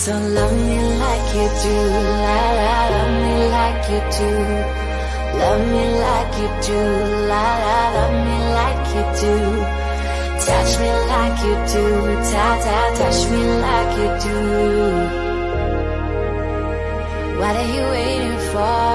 So love me like you do, la la, love me like you do. Love me like you do, la la, love me like you do. Touch me like you do, ta ta, touch me like you do. What are you waiting for?